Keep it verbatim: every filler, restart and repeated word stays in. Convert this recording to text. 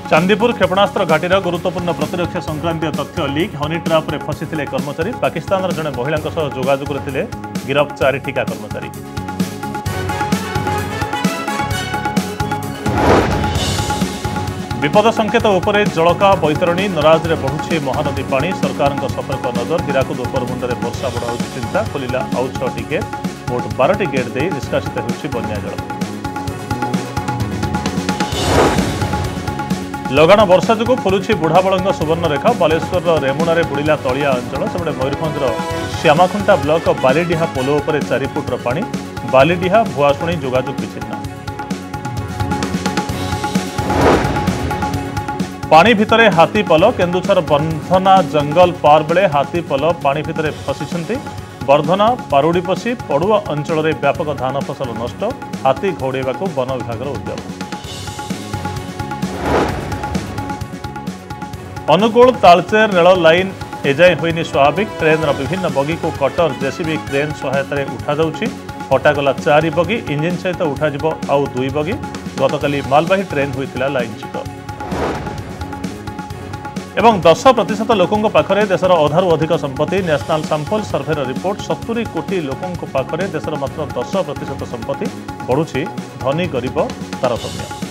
चांदीपुर क्षेपणास्त्र घाटीर गुरुत्वपूर्ण प्रतिरक्षा संक्रांतीय तथ्य लीक हनी ट्राप रे फसी कर्मचारी पाकिस्तान जड़े महिला जोगाजोग रे गिरफ चारि ठिका कर्मचारी। विपद संकेत उपरे जलका बैतरणी नराज रे बढ़ुछि महानदी पानी सरकार सतर्क नजर हीराकुद उपरमुंडे वर्षा बढ़ाऊ चिंता खोलिला आउ छह गेट मोट बारह गेट दे निष्कासित होछि बन्या जल। लगाण वर्षा जो फुलुछि बुढ़ाबलंग सुवर्णरेखा बालेश्वर रेमुणा बुड़िला तलिया अंचल सेपटे मयूरभंजर श्यामाखुंटा ब्लॉक बालीडीहा पोलो उपरे चारि फुट्र पानी बालीडीहा भुआशुणी जोगाजोग विच्छिन्न। पानी भितरे हाथी पल केन्दुझर बंधना जंगल पार बेले हाथी पल पानी भितरे फसिछन्ति बर्धना पारुड़ी पशी पड़ुआ अंचल में व्यापक धान फसल नष्ट हाथी घौड़ाइवाकू वन विभाग उद्यम। अनुगुल तालचेर रेल लाइन एजाए होइनि स्वाभाविक ट्रेन विभिन्न बगी को कटर जेसीबी क्रेन सहायता उठा जाउछि हटागला चारि बगी इंजिन सहित उठाजिब आउ दुई बगी गतकाली मालवाही ट्रेन होइतिला लाइनच्युत। एवं दस प्रतिशत लोकों पाखरे देशर अधारू अधिक संपत्ति नेशनल सैंपल सर्भेर रिपोर्ट सत्तरी कोटी लोकों पाखरे देशर मात्र दस प्रतिशत संपत्ति बढ़ुछि धनी गरीब तारतम्य।